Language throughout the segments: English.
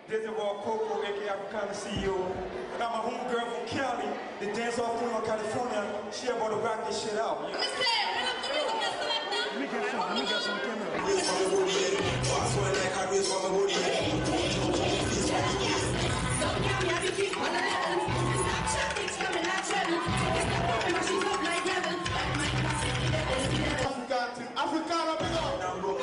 This is Raw Coco, aka Africana CEO. I got my homegirl from Cali, the dance off queen of California. She about to rock this shit out. Let me get some camera. Africana, big up.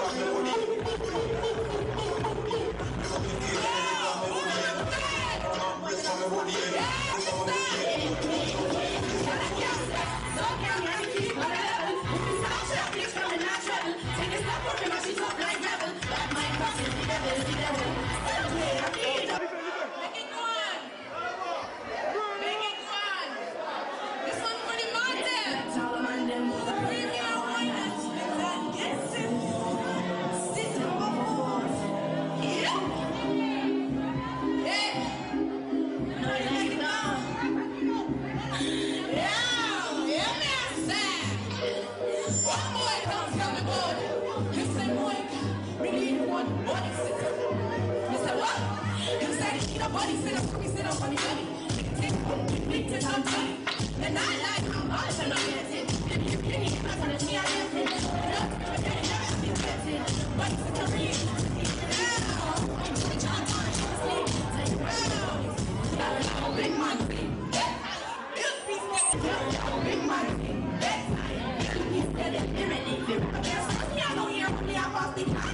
Body sit up, me sit up on the belly. Take big to top belly. And I like how much I'm not dancing. If you can eat my son, me, I dancing. But it's a career. Big money. Big money. He's dead and irritated. I don't hear what me, I'm off the cock.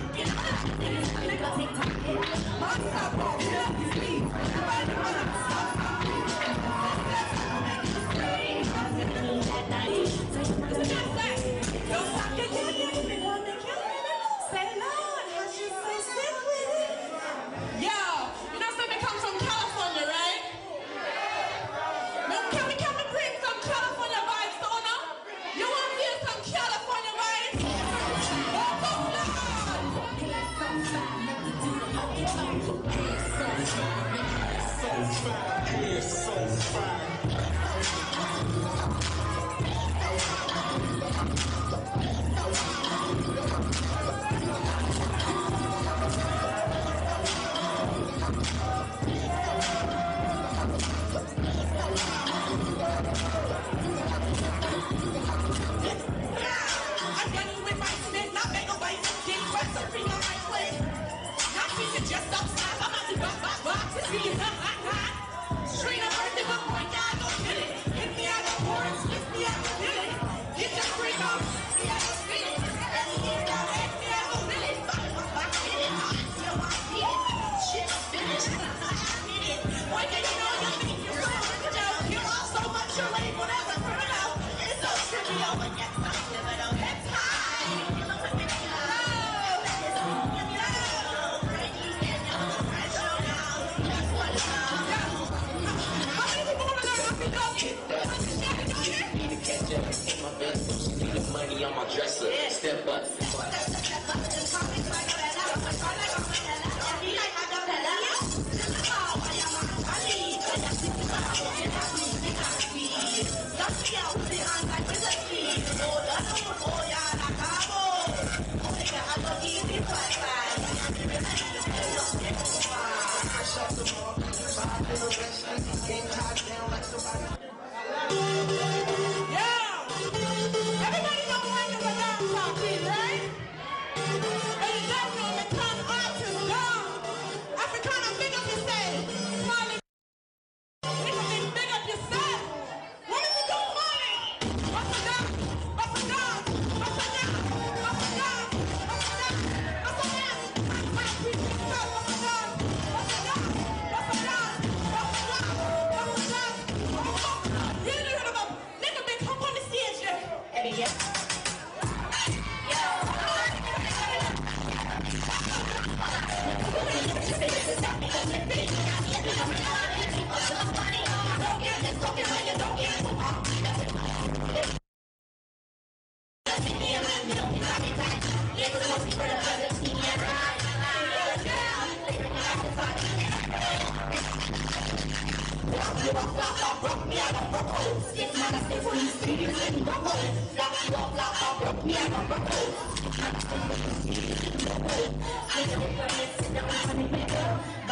Money on my dresser, step up.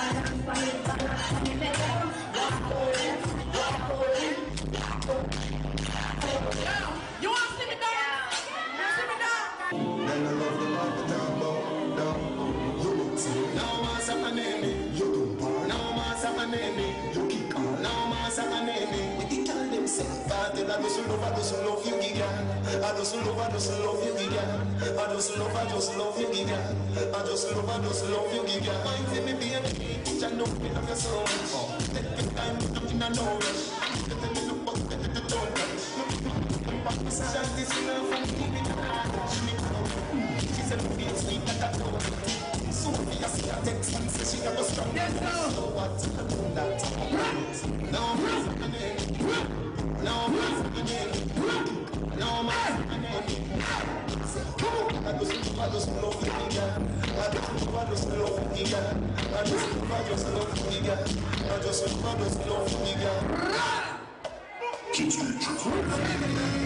You want to see me down? See me down? And I love the love that I'm down. You look to now, Masa Manene. You do part. Now, Masa Manene. You kick on. Now, Masa Manene. With the girl themselves. I just love you, Gigan. I just love you, Gigan. I just love you, Gigan. I just love you, Gigan. Mind me, baby. I know me love you so much. Take your time, looking at no rush. Let me look up, let me don't rush. Just this love and keep it hard. She said, feel sweet like a dog. Sophia see a text and say she got a strong. Yes, no. So what? I do that. No, no, no, I just love you, girl. I just love you, girl. I just love you, girl. I just love you, girl. Keep street.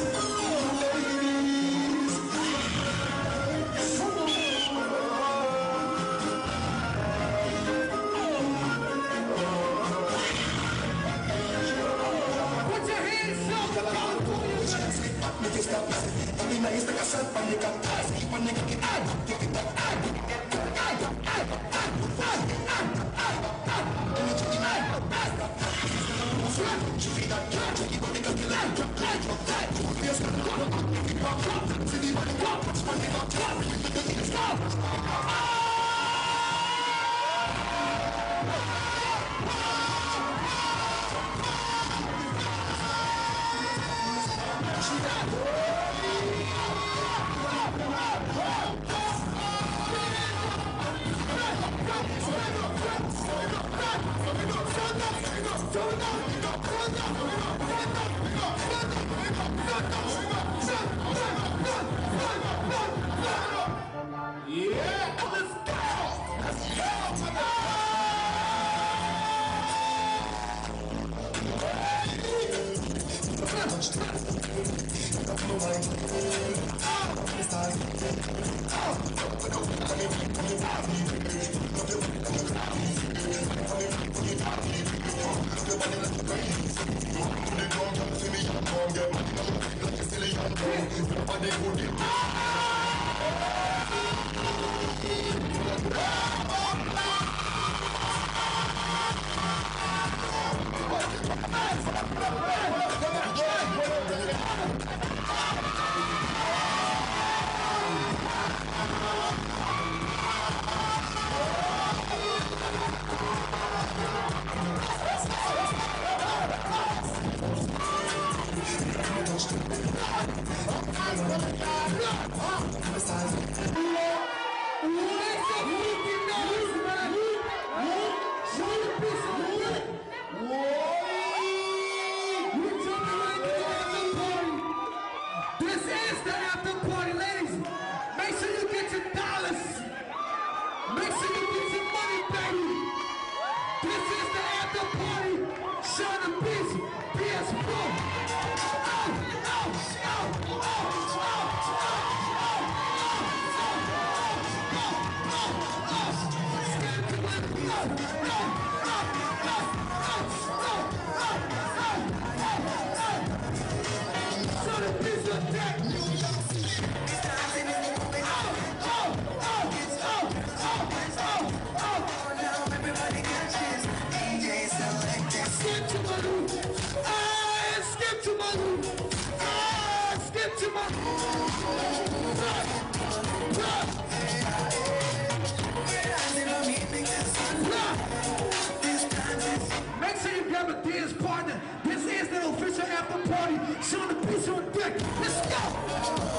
Make sure you grab a dance partner. This is the official after party. Showing the piece on deck. Let's go.